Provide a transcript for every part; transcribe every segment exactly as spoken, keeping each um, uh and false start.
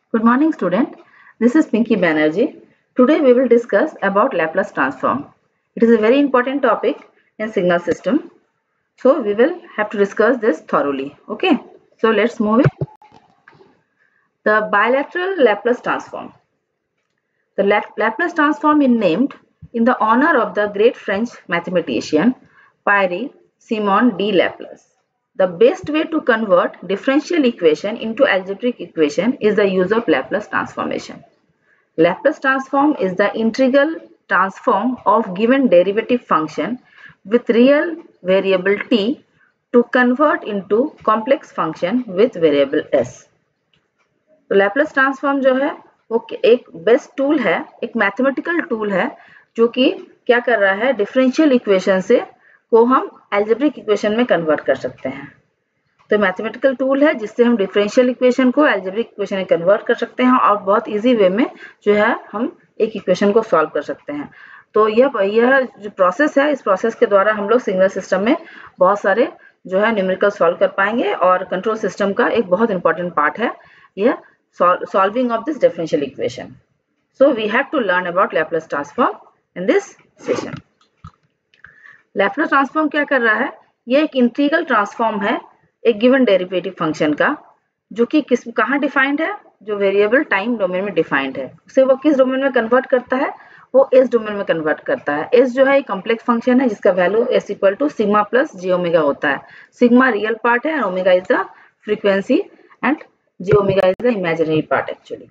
Good morning, student. This is Pinky Banerjee. Today we will discuss about Laplace transform. It is a very important topic in signal system. So we will have to discuss this thoroughly. Okay. So let's move it. The bilateral Laplace transform. The La Laplace transform is named in the honor of the great French mathematician Pierre Simon de Laplace. The best way to convert differential equation into algebraic equation is the use of Laplace transformation. Laplace transform is the integral transform of given derivative function with real variable t to convert into complex function with variable s. तो Laplace transform जो है वो एक best tool है, एक mathematical tool है जो कि क्या कर रहा है, डिफरेंशियल इक्वेशन से को हम अलजेब्रिक इक्वेशन में कन्वर्ट कर सकते हैं। तो मैथमेटिकल टूल है जिससे हम डिफरेंशियल इक्वेशन को अलजेब्रिक इक्वेशन में कन्वर्ट कर सकते हैं और बहुत इजी वे में जो है हम एक इक्वेशन को सॉल्व कर सकते हैं। तो यह यह जो प्रोसेस है, इस प्रोसेस के द्वारा हम लोग सिग्नल सिस्टम में बहुत सारे जो है न्यूमेरिकल सॉल्व कर पाएंगे और कंट्रोल सिस्टम का एक बहुत इंपॉर्टेंट पार्ट है यह solving of this differential equation. So we have to learn about Laplace transform in this session. Laplace transform क्या कर रहा है, ये एक इंटीग्रल ट्रांसफॉर्म है एक गिवन डेरिवेटिव फंक्शन का, जो कि किस कहाँ डिफाइंड है, जो वेरिएबल टाइम डोमेन में डिफाइंड है। उसे वो किस डोमेन में कन्वर्ट करता है, वो एस डोमेन में कन्वर्ट करता है। एस जो है एक कॉम्प्लेक्स फंक्शन है जिसका value S equal to sigma plus J omega होता है। सिग्मा रियल पार्ट है and omega is the frequency and J omega is the imaginary part actually.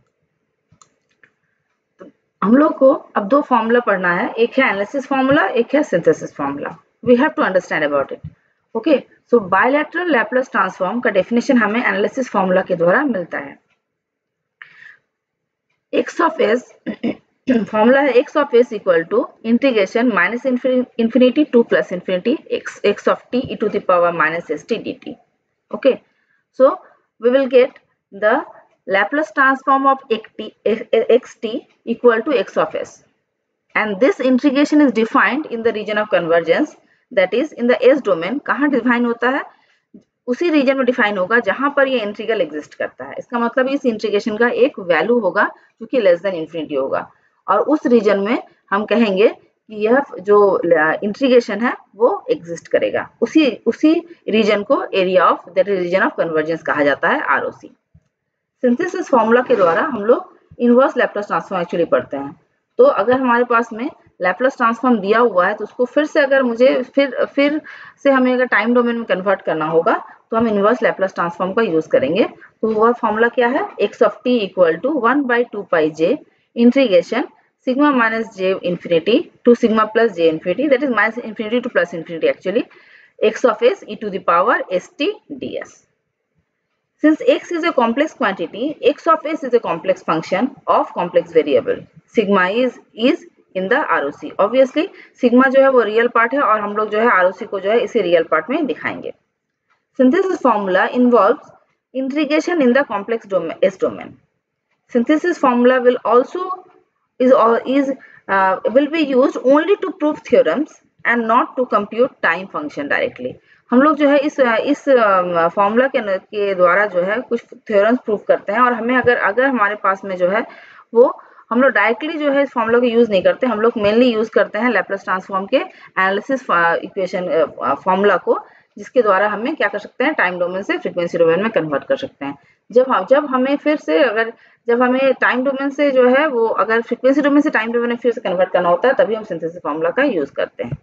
तो हम लोग को अब दो फॉर्मूला पढ़ना है, एक है एनालिसिस फॉर्मूला, एक है synthesis formula. We have to understand about it. Okay, so bilateral Laplace transform का डेफिनेशन हमें एनालिसिस फॉर्मूला के द्वारा मिलता है। एक्स ऑफ एस फॉर्मूला है x of S equal to integration minus infinity to plus infinity X x of T E to the power minus S T D T. Okay, so we will get the Laplace transform of xt equal to x of s, and this integration is defined in the region of convergence, that is in the s domain। कहाँ define होता है, उसी reason में define होगा जहां पर ये integral exist करता है। इसका मतलब इस इंटीग्रेशन का एक वैल्यू होगा जो कि लेस देन इंफिनिटी होगा, और उस रीजन में हम कहेंगे कि यह जो इंटीग्रेशन है वो एग्जिस्ट करेगा। उसी उसी रीजन को area of that is region of convergence कहा जाता है, R O C. Synthesis formula के द्वारा हम लोग इनवर्स लैप्लास ट्रांसफॉर्म एक्चुअली पढ़ते हैं। तो अगर हमारे पास में लैप्लास ट्रांसफॉर्म दिया हुआ है तो उसको फिर से अगर मुझे फिर फिर से हमें अगर टाइम डोमेन में कन्वर्ट करना होगा तो हम इनवर्स लैप्लास ट्रांसफॉर्म का यूज करेंगे। तो वह फॉर्मूला क्या है, x of T equal to one by two pi J integration sigma minus J infinity to sigma plus J infinity, that is minus infinity to plus infinity actually, X of S E to the power S T D S. Since x is a complex quantity, x of s is a complex function of complex variable. Sigma is is in the R O C. Obviously, sigma जो है वो real part है और हम लोग जो है R O C को जो है इसी रियल पार्ट में दिखाएंगे। Synthesis formula involves integration in the complex domain S domain. Synthesis formula will also is or is uh, will be used only to prove theorems and not to compute time function directly. हम लोग जो है इस इस formula के, के द्वारा जो है कुछ थ्योरम्स प्रूव करते हैं, और हमें अगर अगर हमारे पास में जो है वो हम लोग डायरेक्टली जो है इस फॉर्मूला को यूज नहीं करते, हम लोग मेनली यूज करते हैं लैप्लास ट्रांसफॉर्म के एनालिसिस इक्वेशन फॉर्मूला को, जिसके द्वारा हमें क्या कर सकते हैं, टाइम डोमेन से फ्रीक्वेंसी डोमेन में कन्वर्ट कर सकते हैं। जब हम जब हमें फिर से अगर जब हमें टाइम डोमेन से जो है वो अगर फ्रीक्वेंसी डोमेन से टाइम डोमेन में फिर से कन्वर्ट करना होता है तभी हम सिंथेसिस फॉर्मूला का यूज करते हैं।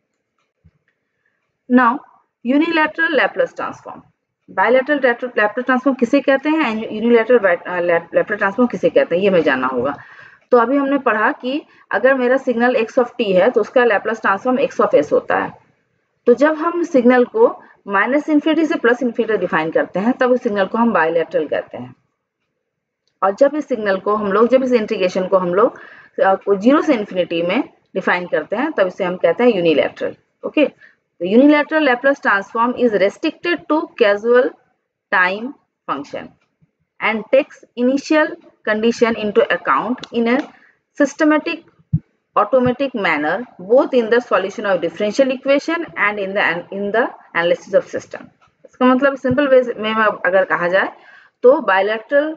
Now unilateral Laplace transform. Bilateral Laplace transform किसे कहते हैं एंड यूनिलैटरल लैप्लास ट्रांसफॉर्म किसे कहते हैं, ये हमें जानना होगा। तो अभी हमने पढ़ा कि अगर मेरा सिग्नल x ऑफ t है तो उसका Laplace transform x of s होता है। तो जब हम सिग्नल को माइनस इन्फिनिटी से प्लस इन्फिनिटी डिफाइन करते हैं तब उस सिग्नल को हम बायलैटरल कहते हैं, और जब इस सिग्नल को हम लोग जब इस इंटीग्रेशन को हम लोग जीरो से इन्फिनिटी में डिफाइन करते हैं तब इसे हम कहते हैं unilateral. Okay, the unilateral Laplace transform is restricted to causal time function and takes initial condition into account in a systematic automatic manner both in the solution of differential equation and in the in the analysis of system। इसका मतलब simple way में अगर कहा जाए तो bilateral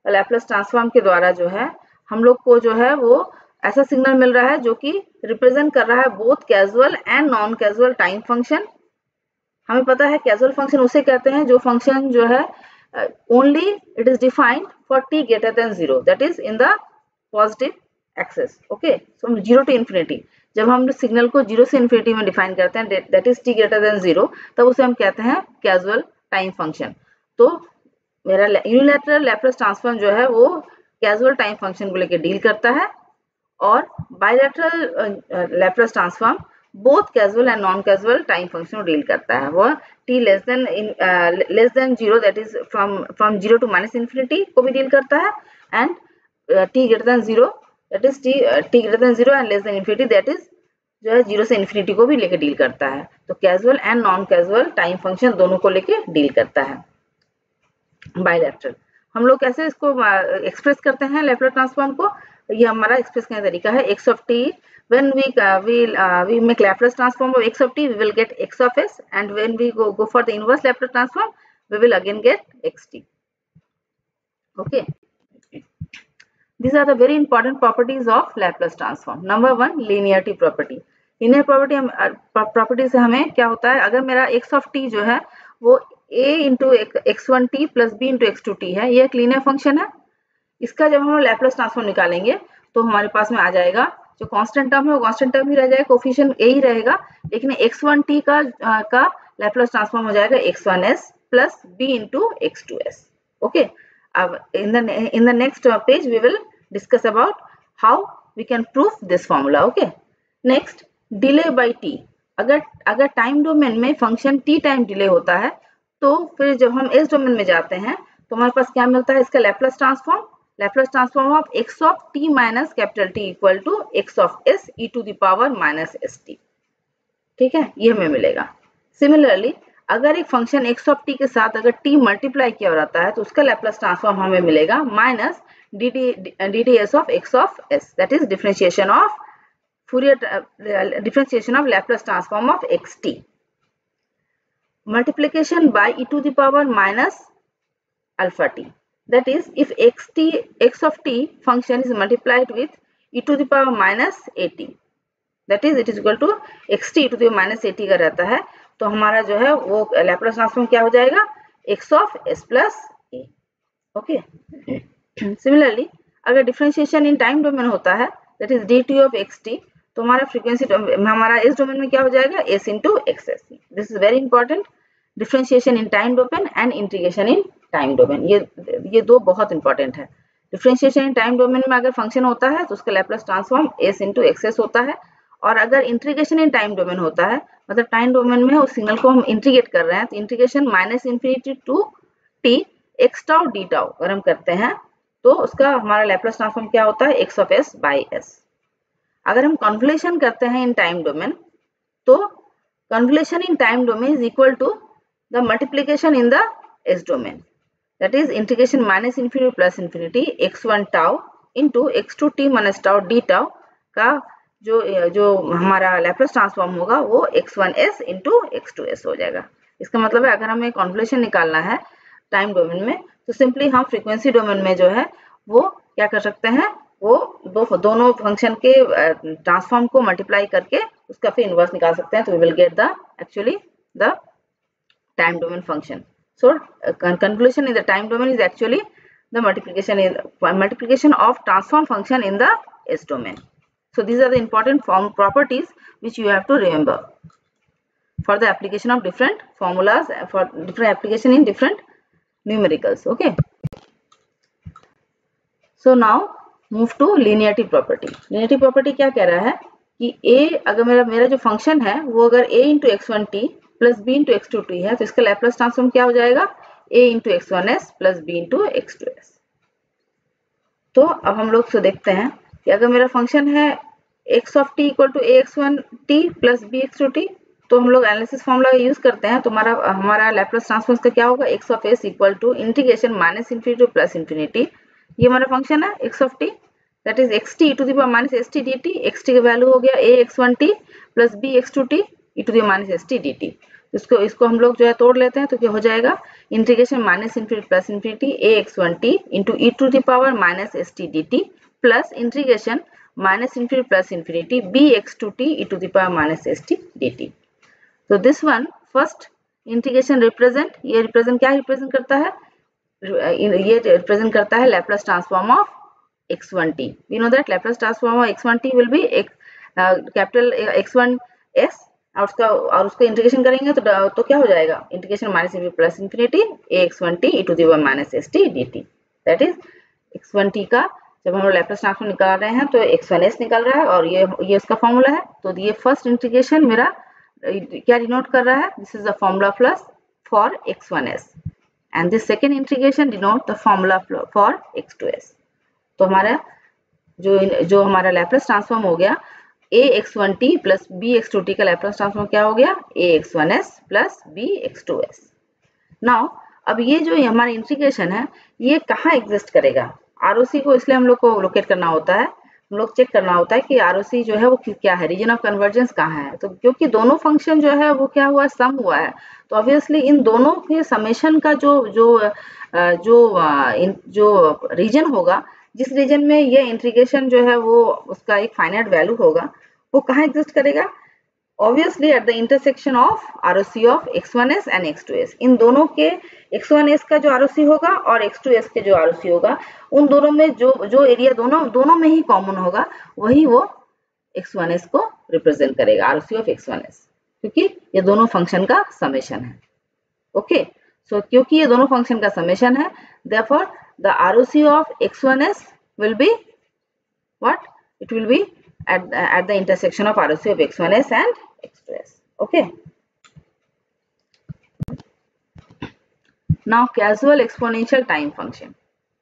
Laplace transform के द्वारा जो है हम लोग को जो है वो ऐसा सिग्नल मिल रहा है जो कि रिप्रेजेंट कर रहा है both causal and non causal time function. हमें पता है कैजुअल फंक्शन उसे कहते हैं जो फंक्शन जो है only it is defined for T greater than zero, that is in the positive axis. Okay, so zero to infinity, जब हम सिग्नल को जीरो से इन्फिनिटी में डिफाइन करते हैं that is T greater than zero, तब उसे हम कहते हैं कैजुअल टाइम फंक्शन। तो मेरा यूनिलैटरल लैप्लस ट्रांसफॉर्म जो है वो कैजुअल टाइम फंक्शन को लेकर डील करता है, और bilateral Laplace transform both causal and non causal time function को डील करता है। वो T less than less than zero, that is from from zero to minus infinity को भी डील करता है, and T greater than zero, that is T T greater than zero and less than infinity, that is जो है zero से infinity को भी लेकर डील करता है। तो causal and non causal time function दोनों को लेकर डील करता है बायलैटरल। हम लोग कैसे इसको एक्सप्रेस uh, करते हैं लैप्लस ट्रांसफॉर्म को, ये हमारा एक्सप्रेस करने का तरीका है x of t, when we uh, we uh, we make Laplace transform of x of t, we will get x of s, and when we go go for the inverse Laplace transform, we will again get xt. Okay, these are the very important properties of Laplace transform. Number one, linearity property. linear property हम property से हमें क्या होता है, अगर मेरा x of t जो है वो a into x one T plus B into x two T है, ये एक लीनियर फंक्शन है। इसका जब हम लैप्लस ट्रांसफॉर्म निकालेंगे तो हमारे पास में आ जाएगा जो कांस्टेंट टर्म है वो कांस्टेंट टर्म ही रह जाएगा, कोफिशिएंट ए ही रहेगा, लेकिन एक्स वन टी का आ, का लैप्लस ट्रांसफॉर्म हो जाएगा X one S plus B into x two S. Okay, अब in the in the next page we will discuss about how we can proof this formula. Okay, next delay by T. अगर अगर time domain में function T time delay होता है तो फिर जब हम एस डोमेन में जाते हैं तो हमारे पास क्या मिलता है, इसका Laplace transform, Laplace transform of x of t minus capital T equal to x of s e to the power minus S T. ठीक है, ये हमें मिलेगा। सिमिलरली अगर एक फंक्शन x ऑफ t के साथ अगर t मल्टीप्लाई किया रहता है तो उसका लैप्लस ट्रांसफॉर्म हमें मिलेगा minus D T S of x of s, that is differentiation of Fourier differentiation of Laplace transform of xt, multiplication by e to the power minus alpha t, that is if xt x of t function is multiplied with e to the power minus at, that is it is equal to xt e to the power minus at का रहता है, तो हमारा जो है वो Laplace transform क्या हो जाएगा x of s plus a। Okay, similarly अगर डिफरेंशिएशन इन टाइम डोमेन होता है that is dt of xt, तो हमारा फ्रीक्वेंसी हमारा इस डोमेन में क्या हो जाएगा s into x s. This is very important, differentiation in time domain and integration in time domain, ये ये दो बहुत इंपॉर्टेंट है। डिफरेंशिएशन इन टाइम डोमेन में अगर फंक्शन होता है तो उसका Laplace transform s into x s होता है, और अगर इंटीग्रेशन इन टाइम डोमेन होता है मतलब टाइम डोमेन में उस सिग्नल को हम इंटीग्रेट कर रहे हैं तो integration minus infinity to t x tau d tau अगर हम करते हैं तो उसका हमारा लैप्लस ट्रांसफॉर्म क्या होता है x of s by s. अगर हम कन्वोल्यूशन करते हैं इन टाइम डोमेन तो convolution in time domain is equal to the multiplication in the s domain, that is integration minus infinity plus infinity x one tau into x two t minus tau d tau का जो जो हमारा Laplace transform होगा वो x one s into x two s हो जाएगा। इसका मतलब है अगर हमें कन्वोल्यूशन निकालना है टाइम डोमेन में तो सिंपली हम फ्रीक्वेंसी डोमेन में जो है वो क्या कर सकते हैं, वो दो दोनों फंक्शन के ट्रांसफॉर्म को मल्टीप्लाई करके उसका फिर इनवर्स निकाल सकते हैं, तो we will get the actually the time domain function. So convolution in the time domain is actually the multiplication in multiplication of transform function in the s domain. So these are the important form properties which you have to remember for the application of different formulas, for different application in different numericals. Okay. So now move to linearity property. Linearity property क्या कह रहा है कि a अगर मेरा मेरा जो function है वो अगर a into x one T plus B into x two T है तो इसका लैप्लस ट्रांसफॉर्म क्या हो जाएगा a into x one S plus B into x two s. तो अब हम लोग से देखते हैं कि अगर मेरा फंक्शन है x of t equal to a x one T plus b x two t, तो हम लोग एनालिसिस फॉर्मूला यूज करते हैं तो हमारा हमारा लैप्लस ट्रांसफॉर्म का क्या होगा x of s equal to integration minus infinity to plus infinity, ये हमारा फंक्शन है x of t, that is xt e to the power minus S T D t, xt का वैल्यू हो गया a x one T plus b x two t e to the minus S T D t. इसको इसको हम लोग जो है तोड़ लेते हैं तो क्या हो जाएगा, integration minus infinity plus infinity a x one t into e to the power minus S T D t plus integration minus infinity plus infinity b x two t E to the power minus S T D t. तो this one first integration represent, ये represent क्या represent करता है, ये represent करता है Laplace transform of x one t. We know that Laplace transform of x one t will be एक capital x one s और उसका और उसका इंटीग्रेशन करेंगे तो तो क्या हो जाएगा, integration minus infinity plus infinity a x one t E to the power minus S T D t. That is x one t का जब हम लोग लैप्लस ट्रांसफॉर्म निकाल रहे हैं तो एक्स वन एस निकल रहा है और ये ये उसका फॉर्मूला है। तो ये फर्स्ट इंटीग्रेशन मेरा क्या डिनोट कर रहा है, this is the formula plus for x one s and this second integration denote the formula for x two s. तो हमारा जो जो हमारा लैप्लस ट्रांसफॉर्म हो गया a x one T plus b x two t का Laplace transform क्या हो गया, a x one S plus b x two s. Now अब ये जो हमारा इंटीग्रेशन है ये कहाँ एग्जिस्ट करेगा, आरओसी को इसलिए हम लोग को लोकेट करना होता है, हम लोग चेक करना होता है कि आरओसी जो है वो क्या है, रीजन ऑफ कन्वर्जेंस कहाँ है। तो क्योंकि दोनों फंक्शन जो है वो क्या हुआ, सम हुआ है, तो ऑब्वियसली इन दोनों के समेशन का जो जो जो जो रीजन होगा, जिस रीजन में ये इंटीग्रेशन जो है वो उसका एक फाइनाइट वैल्यू होगा, वो कहाँ एग्जिस्ट करेगा, obviously at the intersection of ROC of x one s and x two s. इन दोनों के एक्स वन एस का जो आरओसी होगा और एक्स टू एस के जो आरओसी होगा, उन दोनों में जो जो एरिया दोनों दोनों में ही कॉमन होगा वही वो एक्स वन एस को रिप्रेजेंट करेगा, ROC of x one s, क्योंकि ये दोनों फंक्शन का समेशन है। ओके, सो क्योंकि ये दोनों फंक्शन का समेशन है, therefore the ROC of x one s will be what, it will be at the, at the intersection of R O C of x one s and x two s. Okay. Now casual exponential time function.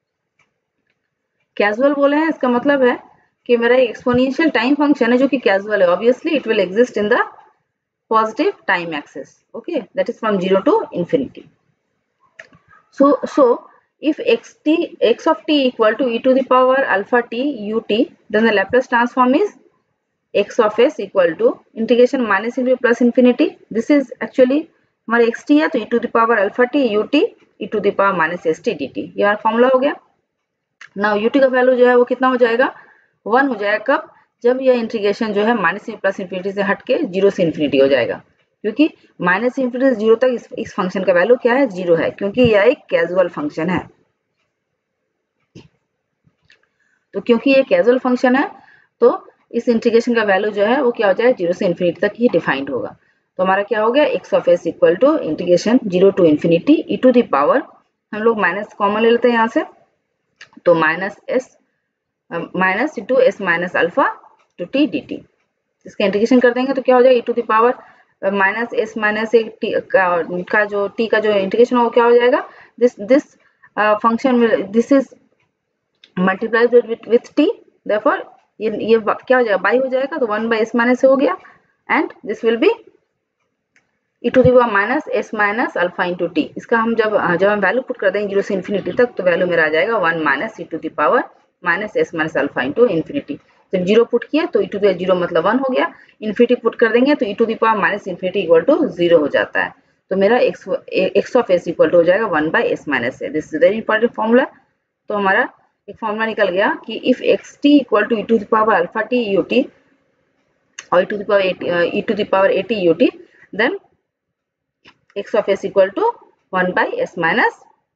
Casual बोले हैं, इसका मतलब है कि मेरा exponential time function है जो कि casual है. Obviously it will exist in the positive time axis. Okay, that is from zero to infinity. So so if x t x of t equal to e to the power alpha t ut, then the Laplace transform is x of s equal to integration minus infinity plus infinity. This is actually हमारे xt है तो e to the power alpha t ut e to the power minus st dt, ये हमारा formula हो गया। Now ut का value जो है वो कितना हो जाएगा, वन हो जाएगा। कब, जब यह इंटीग्रेशन जो है माइनस प्लस इन्फिनिटी से हट के जीरो से इन्फिनिटी हो जाएगा, क्योंकि माइनस इन्फिनिटी से जीरो तक इस, इस फंक्शन का वैल्यू क्या है, जीरो है, क्योंकि यह एक कैजुअल फंक्शन है। तो क्योंकि ये कैजुअल फंक्शन है तो इस इंटीग्रेशन का वैल्यू जो है वो क्या हो जाएगा, जीरो से इन्फिनिटी तक ही डिफाइंड होगा। तो हमारा क्या हो गया, x of S equal to integration zero to infinity e to the power, हम लोग माइनस कॉमन ले लेते हैं यहाँ से, तो minus s minus to s minus alpha to t D t, इसका इंटीग्रेशन कर देंगे तो क्या हो जाएगा, e to the power minus s minus एक टी का, का जो टी का जो इंटीग्रेशन होगा क्या हो जाएगा, this this function this is multiplied with t, therefore ये ये क्या हो जाएगा, बाई हो जाएगा, तो वन बाई एस माइनस हो गया, and this will be e to the power minus s minus alpha into t. इसका हम जब जब हम वैल्यू पुट कर देंगे जीरो से इन्फिनिटी तक, तो वैल्यू मेरा आ जाएगा one minus e to the power minus s minus alpha into infinity. जब जीरो पुट किया तो ई टू द जीरो मतलब वन हो गया, इन्फिनिटी पुट कर देंगे तो e to the power minus infinity equal to zero हो जाता है। तो मेरा x x of S equal to हो जाएगा one by s minus a. This is very important formula. तो हमारा एक फॉर्मूला निकल गया कि if x t equal to e to the power alpha t u t और e to the power e to the power at u t, then x of s equal to one by s minus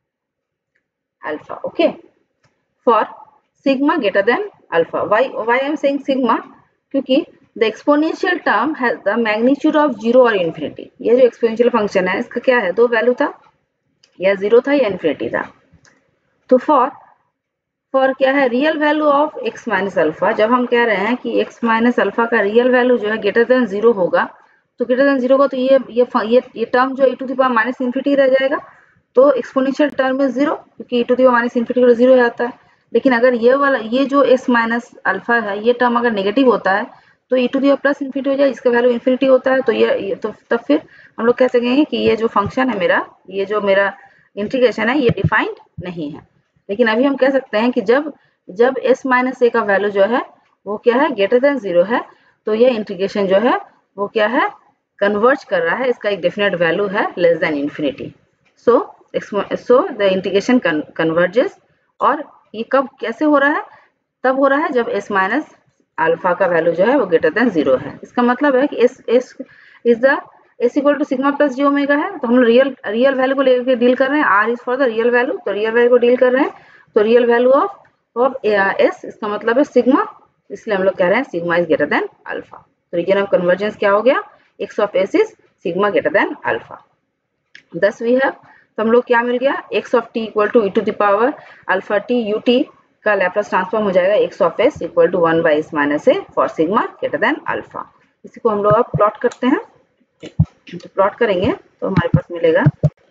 alpha. Okay, for sigma greater than alpha. Why why I am saying sigma, क्योंकि the exponential term has the magnitude of zero और infinity. ये जो exponential function है इसका क्या है, दो value था, या जीरो था या इन्फिनिटी था। तो for for क्या है, real value of x minus alpha, जब हम कह रहे हैं कि x माइनस अल्फा का रियल वैल्यू जो है ग्रेटर देन जीरो होगा, तो ग्रेटर देन जीरो का तो ये ये ये ये टर्म जो e to the power minus infinity रह जाएगा, तो एक्सपोनेंशियल टर्म में जीरो, क्योंकि e to the power minus infinity को जीरो आता है। लेकिन अगर ये वाला ये जो s माइनस अल्फा है ये टर्म अगर नेगेटिव होता है तो e to the power plus infinity हो जाए, इसका वैल्यू इन्फिनिटी होता है। तो ये, ये तो तब फिर हम लोग कह सकेंगे कि ये जो फंक्शन है मेरा, ये जो मेरा इंटीग्रेशन है ये डिफाइंड नहीं है। लेकिन अभी हम कह सकते हैं कि जब जब s माइनस ए का वैल्यू जो है वो क्या है, ग्रेटर देन जीरो है, तो ये इंटीग्रेशन जो है वो क्या है, कन्वर्ज कर रहा है, इसका एक डेफिनेट वैल्यू है less than infinity. So so the integration converges. और ये कब कैसे हो रहा है? तब हो रहा है जब s माइनस अल्फा का वैल्यू जो है वो ग्रेटर देन जीरो है। इसका मतलब है कि s s is the s equal to sigma plus j omega है, तो हम लोग रियल रियल वैल्यू को लेकर डील कर रहे हैं। r is for the real value, तो रियल वैल्यू को डील कर रहे हैं, तो real value of of s इसका मतलब है सिग्मा, इसलिए हम लोग कह रहे हैं sigma is greater than alpha. तो रीजन ऑफ कन्वर्जेंस क्या हो गया? x of s is sigma greater than alpha. Thus we have, तो हम लोग क्या मिल गया? x of t equal to e to the power alpha t u t का लैप्लास ट्रांसफॉर्म हो जाएगा x of s equal to one by s minus a for sigma greater than alpha. इसी को हम लोग अब प्लॉट करते हैं, तो प्लॉट करेंगे तो हमारे पास मिलेगा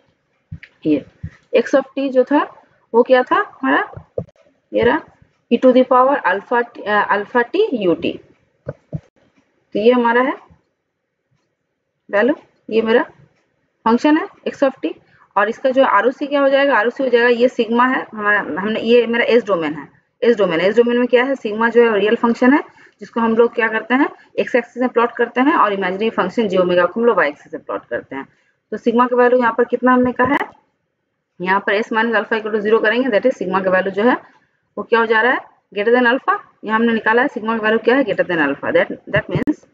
ये x ऑफ t जो था वो क्या था हमारा? ये रहा e to the power alpha alpha t u t, तो ये हमारा है वैल्यू, ये मेरा फंक्शन है x ऑफ t। और इसका जो आर ओ सी क्या हो जाएगा? आर ओ सी हो जाएगा ये सिग्मा है हमारा, हमने ये मेरा एस डोमेन है, एस डोमेन एस डोमेन में क्या है? सिग्मा जो है रियल फंक्शन है, जिसको हम लोग क्या करते हैं? एक्स एक्सिस में प्लॉट करते हैं, और इमेजिनरी फंक्शन जी ओमेगा को हम लोग वाई एक्सिस में प्लॉट करते हैं। तो सिग्मा का वैल्यू यहाँ पर कितना हमने कहा है? यहाँ पर s minus alpha equal to zero करेंगे, दैट इज सिग्मा का वैल्यू जो है वो क्या हो जा रहा है? Greater than alpha. यहाँ हमने निकाला है सिग्मा का वैल्यू क्या है? Greater than alpha. That that means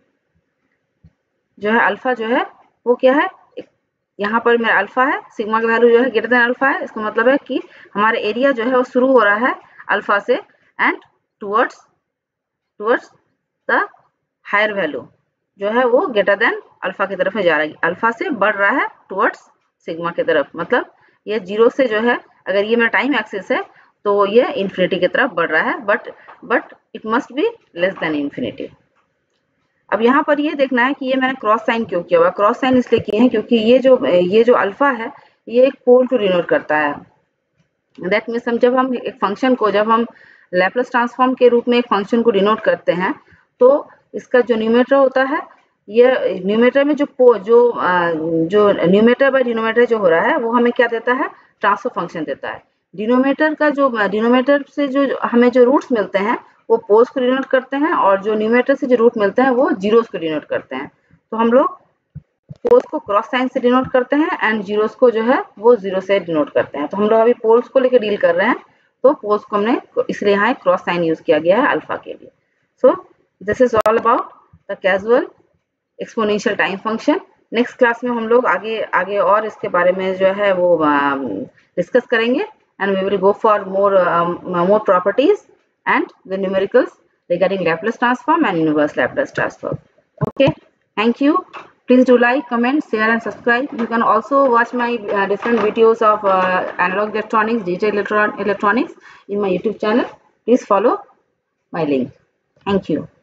जो है अल्फा जो है वो क्या है? यहाँ पर मेरा अल्फा है, सिग्मा का वैल्यू जो है ग्रेटर देन अल्फा है। इसका मतलब है कि हमारा एरिया जो है वो शुरू हो रहा है अल्फा से and towards towards the higher value जो है वो ग्रेटर देन अल्फा की तरफ जा रहा है, अल्फा से बढ़ रहा है टुवर्ड्स सिग्मा की तरफ। मतलब ये जीरो से जो है, अगर ये मेरा टाइम एक्सिस है तो ये इन्फिनिटी की तरफ बढ़ रहा है, but but it must be less than infinity. अब यहाँ पर ये देखना है कि ये मैंने क्रॉस साइन क्यों किया हुआ? क्रॉस साइन इसलिए किए हैं क्योंकि ये जो ये जो अल्फा है ये एक पोल को डिनोट करता है। दैट मीन्स हम जब हम एक फंक्शन को जब हम लैप्लास ट्रांसफॉर्म के रूप में एक फंक्शन को डिनोट करते हैं तो इसका जो न्यूमेरेटर होता है, ये न्यूमेरेटर में जो जो जो न्यूमेरेटर बाय डिनोमिनेटर जो हो रहा है वो हमें क्या देता है? ट्रांसफर फंक्शन देता है। डिनोमिनेटर का जो डिनोमिनेटर से जो हमें जो रूट्स मिलते हैं वो पोल्स को डिनोट करते हैं, और जो न्यूमेरेटर से जो रूट मिलते हैं वो जीरोस को डिनोट करते हैं। तो हम लोग पोल्स को क्रॉस साइन से डिनोट करते हैं एंड जीरोस को जो है वो जीरो से डिनोट करते हैं। तो हम लोग अभी पोल्स को लेकर डील कर रहे हैं, तो पोल्स को हमने इसलिए यहाँ क्रॉस साइन यूज किया गया है अल्फा के लिए। So this is all about the causal exponential time function. Next class में हम लोग आगे आगे और इसके बारे में जो है वो डिस्कस uh, करेंगे, and we will go for more more properties and the numericals regarding Laplace transform and inverse Laplace transform. Okay, thank you. Please do like, comment, share and subscribe. You can also watch my uh, different videos of uh, analog electronics, digital electron electronics in my YouTube channel. Please follow my link. Thank you.